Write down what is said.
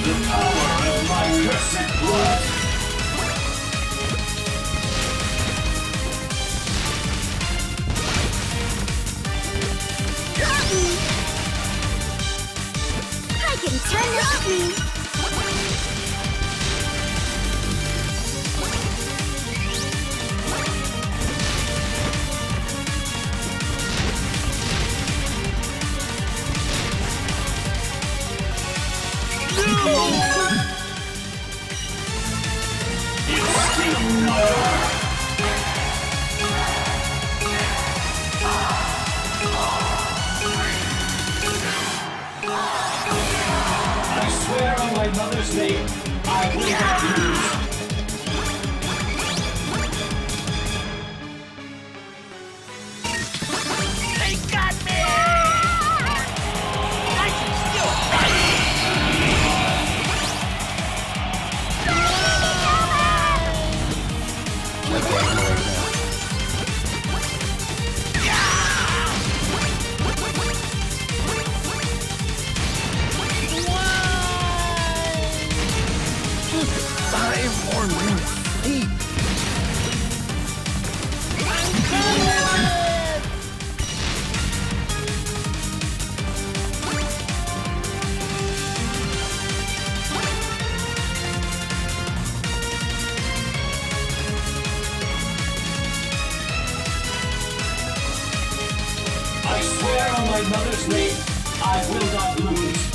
The power of my cursed blood! Got me! I can turn this. Got me! I swear on my mother's name, I will not lose. They got me! I can still fight! Five more minutes sleep. I swear on my mother's name, I will not lose.